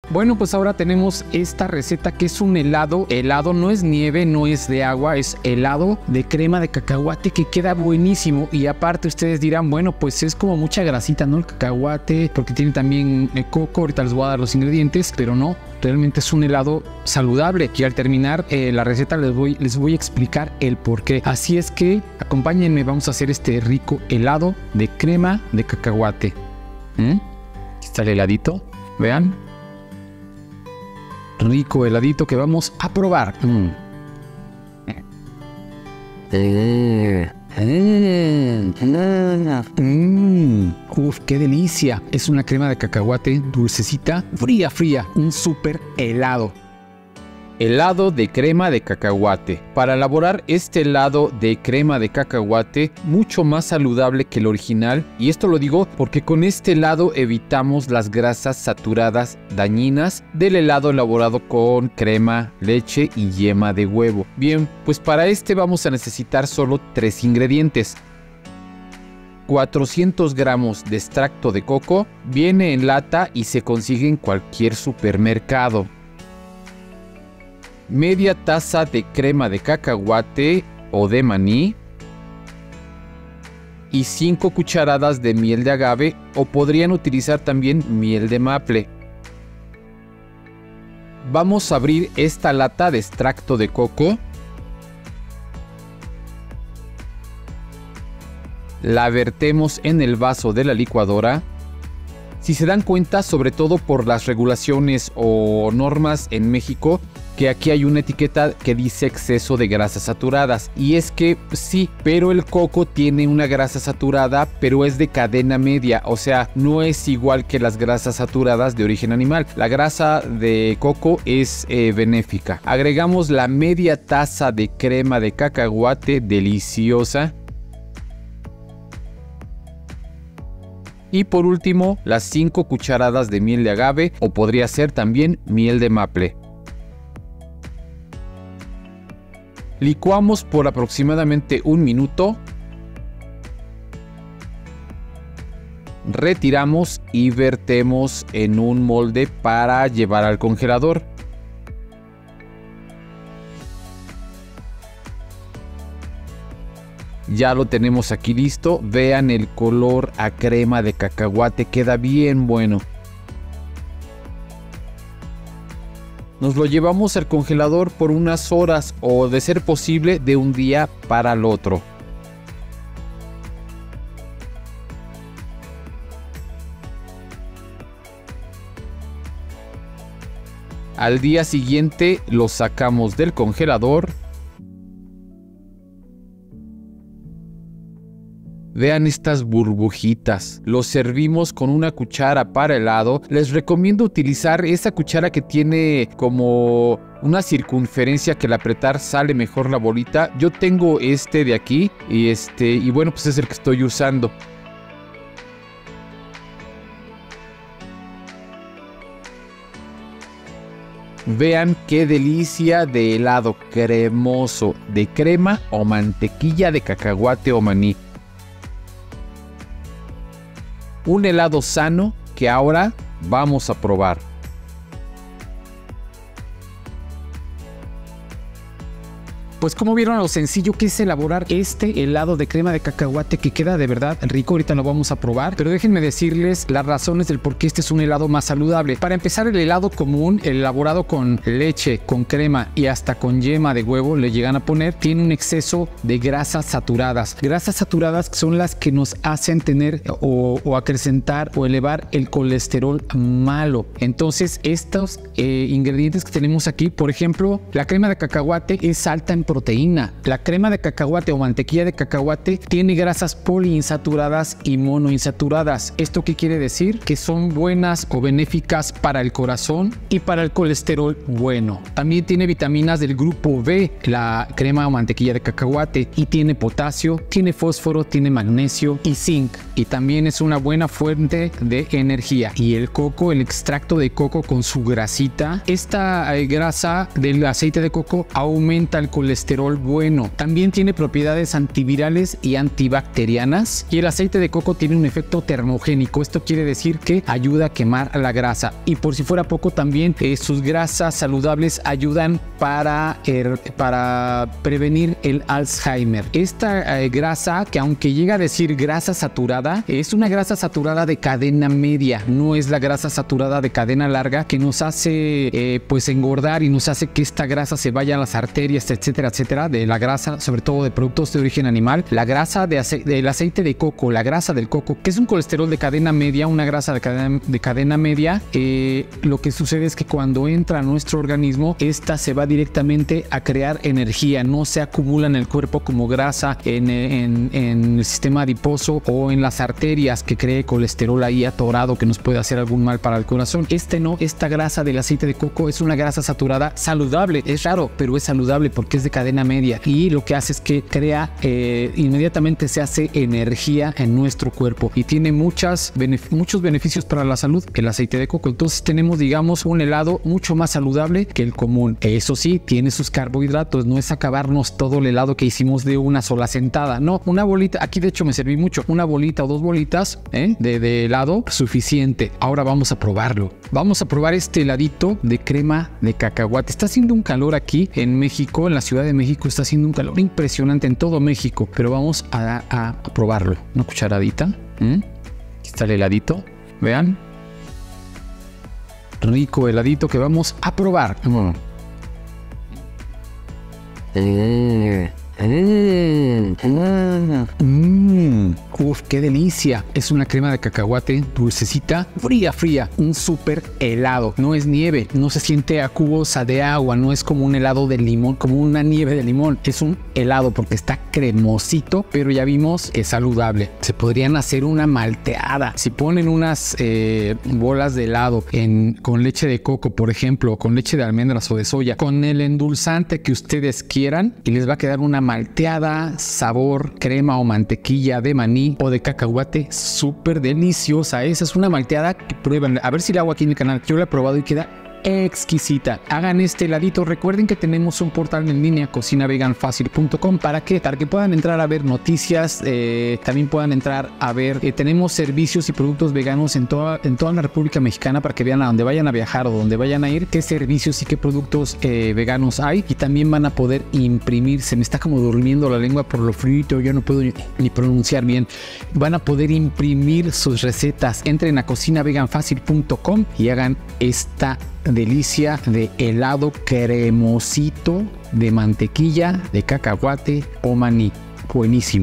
Bueno, pues ahora tenemos esta receta que es un helado. Helado no es nieve, no es de agua, es helado de crema de cacahuate que queda buenísimo. Y aparte ustedes dirán, bueno, pues es como mucha grasita, ¿no? El cacahuate, porque tiene también coco. Ahorita les voy a dar los ingredientes, pero no, realmente es un helado saludable. Y al terminar la receta les voy a explicar el por qué. Así es que acompáñenme, vamos a hacer este rico helado de crema de cacahuate. Aquí está el heladito, vean. Rico heladito que vamos a probar. Uf, qué delicia. Es una crema de cacahuate dulcecita, fría. Un súper helado. Helado de crema de cacahuate. Para elaborar este helado de crema de cacahuate, mucho más saludable que el original, y esto lo digo porque con este helado evitamos las grasas saturadas dañinas del helado elaborado con crema, leche y yema de huevo. Bien, pues para este vamos a necesitar solo 3 ingredientes. 400 gramos de extracto de coco, viene en lata y se consigue en cualquier supermercado. Media taza de crema de cacahuate o de maní y 5 cucharadas de miel de agave, o podrían utilizar también miel de maple. Vamos a abrir esta lata de extracto de coco. La vertemos en el vaso de la licuadora. Si se dan cuenta, sobre todo por las regulaciones o normas en México, que aquí hay una etiqueta que dice exceso de grasas saturadas. Y es que sí, pero el coco tiene una grasa saturada, pero es de cadena media. O sea, no es igual que las grasas saturadas de origen animal. La grasa de coco es benéfica. Agregamos la media taza de crema de cacahuate deliciosa. Y por último, las 5 cucharadas de miel de agave, o podría ser también miel de maple. Licuamos por aproximadamente 1 minuto. Retiramos y vertemos en un molde para llevar al congelador. Ya lo tenemos aquí listo. Vean el color a crema de cacahuate, queda bien bueno. Nos lo llevamos al congelador por unas horas, o de ser posible de un día para el otro. Al día siguiente lo sacamos del congelador. Vean estas burbujitas. Lo servimos con una cuchara para helado. Les recomiendo utilizar esa cuchara que tiene como una circunferencia que al apretar sale mejor la bolita. Yo tengo este de aquí y bueno, pues es el que estoy usando. Vean qué delicia de helado cremoso de crema o mantequilla de cacahuate o maní. Un helado sano que ahora vamos a probar. Pues como vieron lo sencillo que es elaborar este helado de crema de cacahuate, que queda de verdad rico. Ahorita lo vamos a probar, pero déjenme decirles las razones del por qué este es un helado más saludable. Para empezar, el helado común, el elaborado con leche, con crema y hasta con yema de huevo le llegan a poner, tiene un exceso de grasas saturadas. Grasas saturadas son las que nos hacen tener o acrecentar o elevar el colesterol malo. Entonces estos ingredientes que tenemos aquí, por ejemplo, la crema de cacahuate es alta en proteína. La crema de cacahuate o mantequilla de cacahuate tiene grasas poliinsaturadas y monoinsaturadas. ¿Esto qué quiere decir? Que son buenas o benéficas para el corazón y para el colesterol bueno. También tiene vitaminas del grupo B, la crema o mantequilla de cacahuate, y tiene potasio, tiene fósforo, tiene magnesio y zinc. Y también es una buena fuente de energía. Y el coco, el extracto de coco con su grasita, esta grasa del aceite de coco aumenta el colesterol colesterol bueno. También tiene propiedades antivirales y antibacterianas. Y el aceite de coco tiene un efecto termogénico. Esto quiere decir que ayuda a quemar la grasa. Y por si fuera poco, también sus grasas saludables ayudan para prevenir el Alzheimer. Esta grasa, que aunque llega a decir grasa saturada, es una grasa saturada de cadena media, no es la grasa saturada de cadena larga que nos hace pues engordar y nos hace que esta grasa se vaya a las arterias, etcétera, etcétera, de la grasa, sobre todo de productos de origen animal. La grasa del aceite de coco, la grasa del coco, que es un colesterol de cadena media, una grasa de cadena media, lo que sucede es que cuando entra a nuestro organismo, esta se va directamente a crear energía, no se acumula en el cuerpo como grasa en el sistema adiposo o en las arterias que cree colesterol ahí atorado que nos puede hacer algún mal para el corazón. Esta grasa del aceite de coco es una grasa saturada saludable. Es raro, pero es saludable porque es de cadena media y lo que hace es que crea, inmediatamente se hace energía en nuestro cuerpo y tiene muchos beneficios para la salud el aceite de coco. Entonces tenemos, digamos, un helado mucho más saludable que el común. Eso sí, tiene sus carbohidratos, no es acabarnos todo el helado que hicimos de una sola sentada. No, una bolita, aquí de hecho me serví mucho, una bolita o dos bolitas de helado suficiente. Ahora vamos a probarlo. Vamos a probar este heladito de crema de cacahuate. Está haciendo un calor aquí en México, en la Ciudad de México está haciendo un calor impresionante en todo México, pero vamos a probarlo. Una cucharadita. Aquí está el heladito, vean. Rico heladito que vamos a probar. Uf, qué delicia. Es una crema de cacahuate dulcecita, fría. Un súper helado. No es nieve, no se siente acuosa de agua, no es como un helado de limón, como una nieve de limón. Es un helado porque está cremosito, pero ya vimos que es saludable. Se podrían hacer una malteada. Si ponen unas bolas de helado con leche de coco, por ejemplo, con leche de almendras o de soya, con el endulzante que ustedes quieran, y les va a quedar una malteada sabor crema o mantequilla de maní o de cacahuate súper deliciosa. Esa es una malteada que prueban. A ver si la hago aquí en el canal. Yo la he probado y queda exquisita. Hagan este heladito. Recuerden que tenemos un portal en línea, cocinaveganfacil.com, para que puedan entrar a ver noticias, también puedan entrar a ver, tenemos servicios y productos veganos en toda la República Mexicana, para que vean a donde vayan a viajar o donde vayan a ir, qué servicios y qué productos veganos hay, y también van a poder imprimir. Se me está como durmiendo la lengua por lo frito, yo no puedo ni pronunciar bien. Van a poder imprimir sus recetas. Entren a cocinaveganfacil.com y hagan esta delicia de helado cremosito de mantequilla de cacahuate o maní. Buenísimo.